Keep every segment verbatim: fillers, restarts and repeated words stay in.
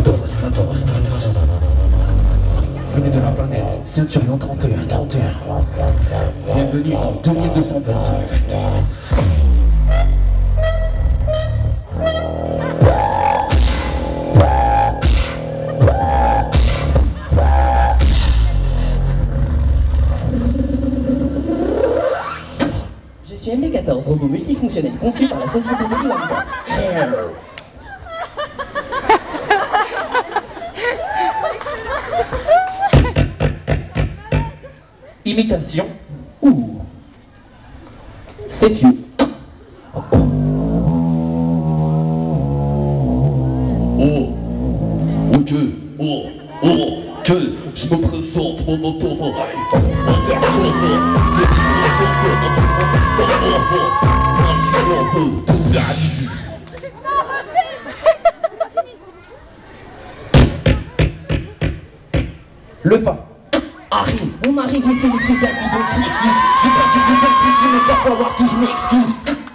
Stratos, Stratos, Stratos. Venez de la planète Centurion trente et un, trente et un. Bienvenue en deux mille deux cent vingt-deux. Je suis M B quatorze, robot multifonctionnel conçu par la société de Lambda. Imitation ou c'est you. Oh, oh que, oh, oh, que je me présente mon auto. Le pas. Arrive, on arrive, on fait les trucs d'un coup de flexi. J'ai pas dit que vous êtes flexi, mais va falloir que je m'excuse.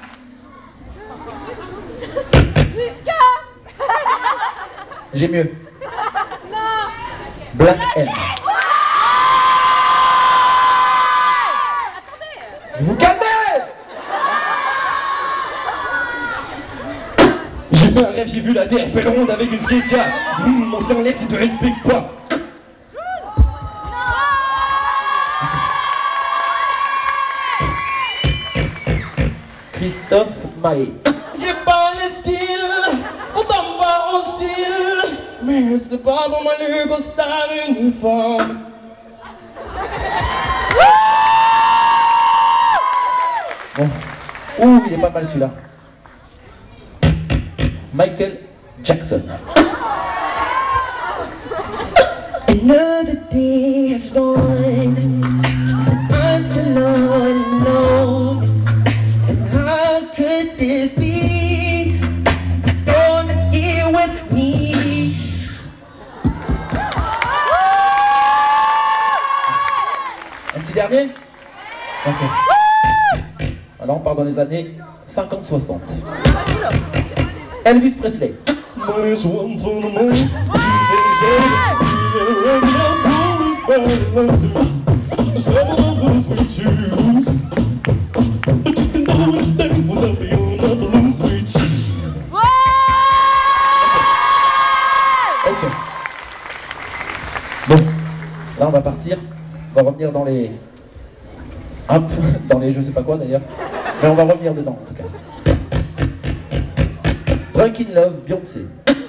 J'ai mieux. Black M. Vous calmez. J'ai fait un rêve, j'ai vu la terre belle ronde avec une skate car mmh, mon frère Lex il te respecte pas. Christophe Maé. J'ai pas le style, pourtant pas en style, mais c'est pas pour moi le costard uniforme. Bon. Ouh, il est pas mal celui-là. Michael Jackson. Another day has gone. I'm still all alone. And how could this be? Don't here with me. Un petit dernier? Ok. Alors on part dans les années cinquante soixante. Elvis Presley. Ok. Bon, là on va partir, on va revenir dans les... Hop, dans les je sais pas quoi d'ailleurs, mais on va revenir dedans en tout cas. Drunk in Love, Beyoncé.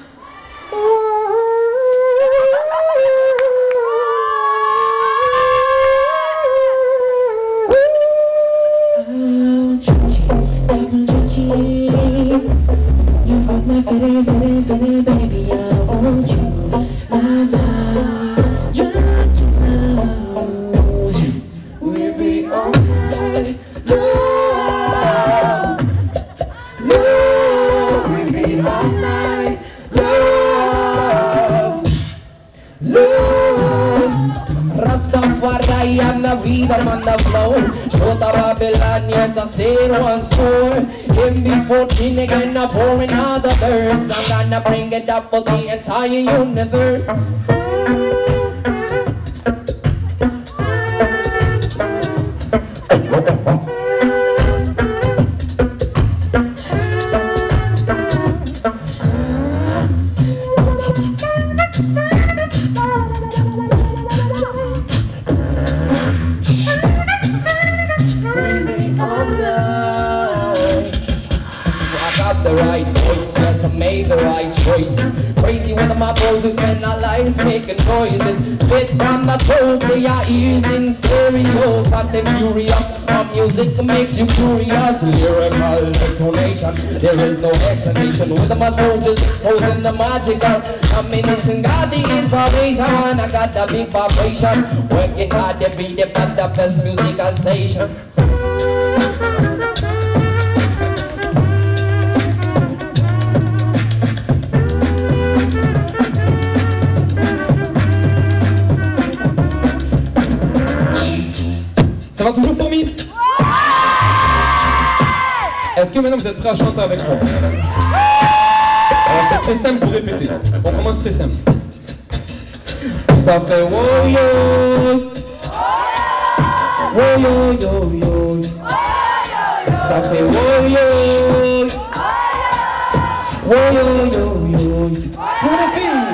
I'm the rhythm and the flow. Show the Babylon, yes, I say it once more. Him before chin again, I'm pouring out the verse. I'm gonna bring it up for the entire universe. The right voice, yes, I made the right choices. Crazy with my bros who spend our lives making noises. Spit from the throat to your ears in stereo. Got them furious from music that makes you curious. Lyrical explanation, there is no explanation. With my soldiers exposing the magical combination. Got the inspiration, I got the big vibration. Working hard every day for the best musical station. Ça va toujours pour mille? Est-ce que maintenant vous êtes prêts à chanter avec moi? Alors c'est très simple pour répéter. On commence très simple. Ça fait woyo, woyo yo yo. Ça fait woyo, woyo yo yo. Pour les filles.